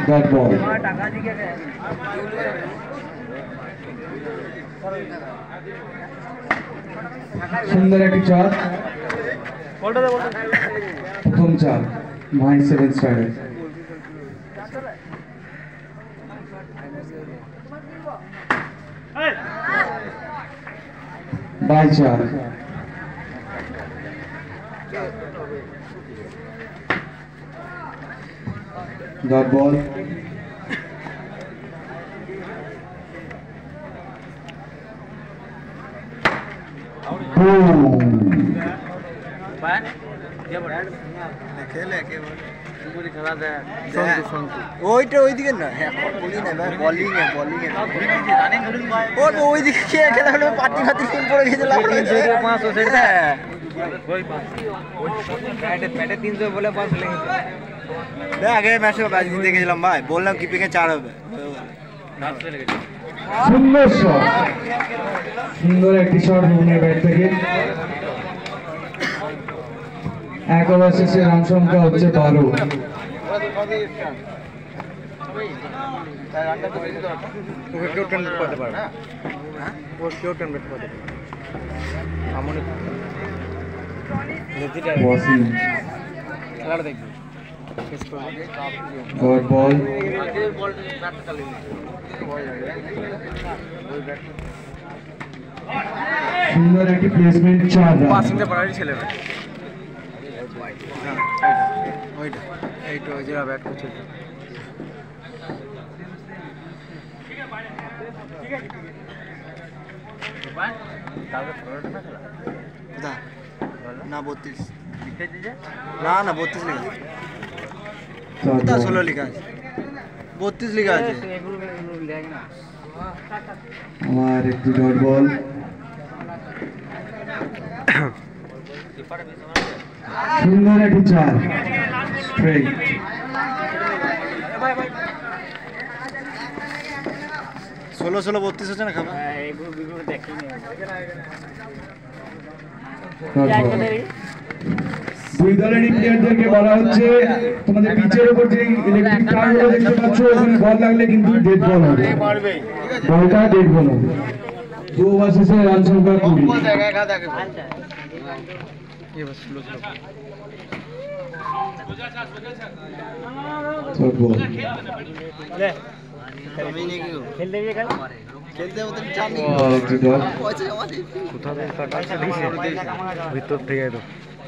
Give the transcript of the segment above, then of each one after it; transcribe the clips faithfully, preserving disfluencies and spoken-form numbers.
Dot ball. সুন্দর একটি চার, প্রথম চার, মাহি সেভেন স্টারে। বাই চার, ডট বল। ওইটা ওইদিকে না, বলি না ভাই, বলিং এ বলিং এ ওর ওইদিকে খেয়ে খেলা হলো, পার্টি ফাটি টিম পড়ে গেছিল। তিনশো পাঁচশো সেটা ওই পাঁচ ব্যাটে ব্যাটে তিনশো বলে পাঁচ লেগেছে। দেখ আগে ম্যাচে ব্যাচ জিতে গেছিলাম ভাই, বললাম কিপিং এ চার হবে, সুন্দর শট, সুন্দর একটি শট রুমের ব্যাট থেকে। এক ওভার শেষে রান সংখ্যা হচ্ছে বারো। বল সুন্দর একটি প্লেসমেন্ট, চার রান। পাসিংটা পারারই ছেলে ভাই, ওইটা এইটা ওই জায়গা ব্যাট করছে। না বত্রিশ না না বত্রিশ লেখা আছে, ষোলো লেখা আছে, বত্রিশ লেখা আছে। আমার একটি ডট বল, সুন্দর একটি চার, স্ট্রেট। ষোলো ষোলো বত্রিশ হচ্ছে না খাবার। দুই দলেরই প্লেয়ারদেরকে বলা হচ্ছে, তোমাদের পিচের উপর যে ইলেকট্রিক তারগুলো দেখতে পাচ্ছ, ওখানে বল লাগলে কিন্তু ডেড বল হবে, বলটা ডেড বল হবে। দু ওভার শেষে রান সংখ্যা কুড়ি। ভিতর থেকে তো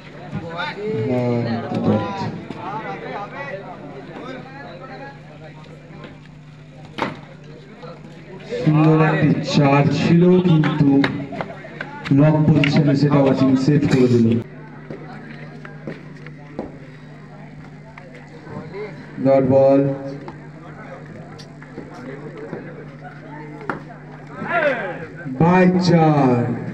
সুন্দর একটি চার ছিল, কিন্তু লং পজিশনে সেটা ওয়াচিং সেভ করে দিল। ডট বল, বাই চার।